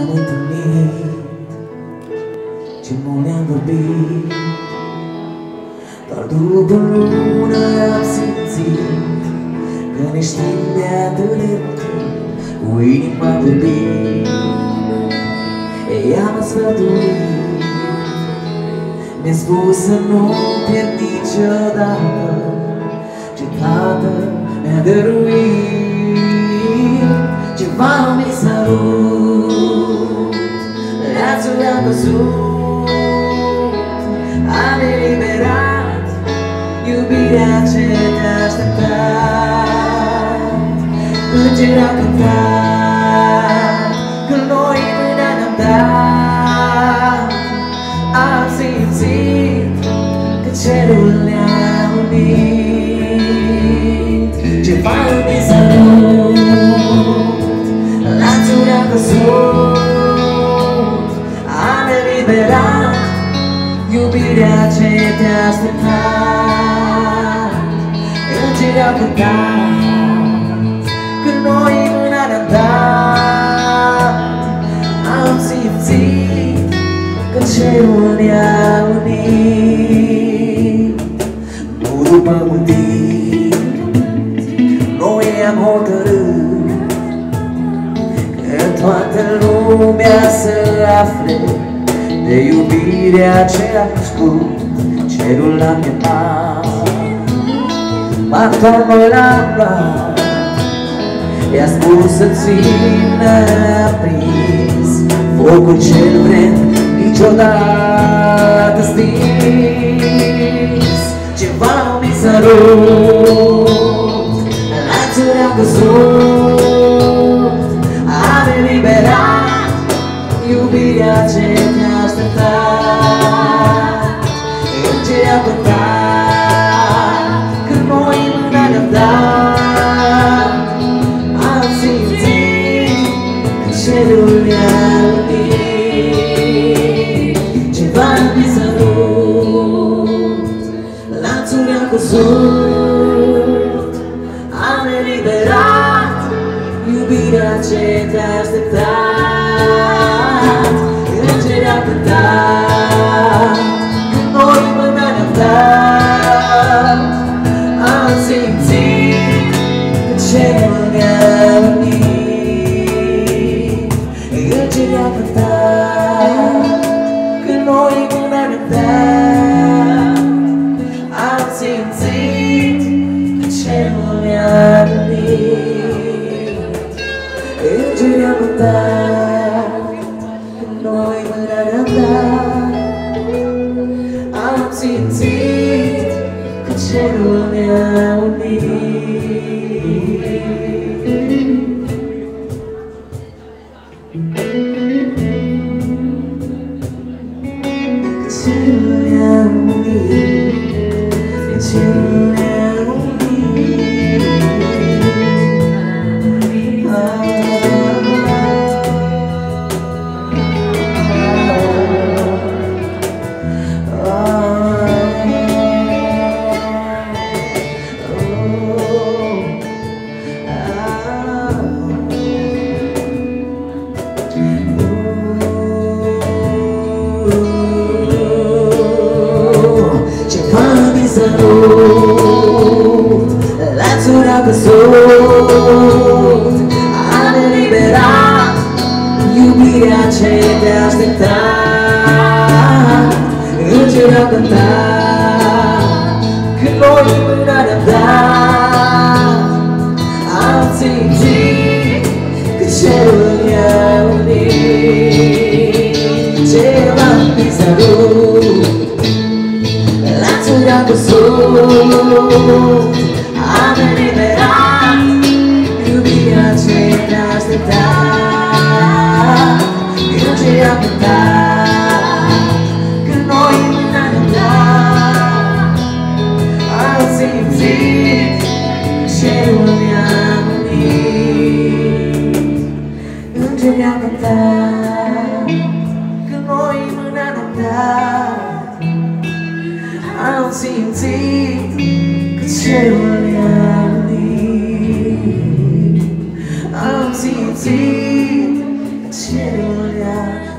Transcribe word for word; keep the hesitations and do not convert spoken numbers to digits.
ne-am întâlnit, ce mult ne-am vorbit. Doar după lună am simțit că ne știm de atât de timp, cu inima pe bine. Ea m-a sfătuit, mi-a spus să nu pierd niciodată ce tată mi-a dăruit. Ceva mi sărut, lațul am căzut, am eliberat iubirea ce te-a așteptat. Îngeri au cântat când noi mâna ne-am dat. Am simțit că cerul ne-a unit. Ceva mi sărut, lațul am căzut, am eliberat iubirea ce te-a așteptat. Îngeri au cântat când noi mâna ne-am dat. Am simțit că cerul ne-a unit. Nu după mult timp noi am hotărât că toată lumea să afle de iubirea ce a crescut. Cerul l-a chemat, martorul l-a luat, i-a spus să țină aprins focul ce nu vrem niciodată stins. Ceva mi sărut, lațul a căzut, am eliberat iubirea ce te-a așteptat. Îngeri au cântat când noi mâna ne-am dat. Am simțit că cerul ne-a unit. Ceva mi sărut, lațul a căzut, am eliberat iubirea ce te-a așteptat. Îngeri au cântat când noi mâna ne-am dat. Am simțit că cerul ne-a unit. Îngeri au cântat când noi mâna ne-am dat. Am simțit că cerul ne-a unit. Îngeri au cântat când noi mâna ne-am dat. Am simțit că cerul ne-a unit. Cerul ne-a unit, cerul ne-a unit. Lațul a căzut, am eliberat iubirea ce te-a așteptat. Îngeri au cântat când noi mâna ne-am dat. Am simțit că cerul ne-a unit. Ceva mi sărut, lațul a căzut, am eliberat iubirea ce te-a așteptat. Îngeri au cântat când noi mâna ne-am dat. Am simțit că cerul ne-a unit. Îngeri au cântat când noi mâna ne-am dat. Am simțit că cerul ne-a unit. Am simțit cerul iar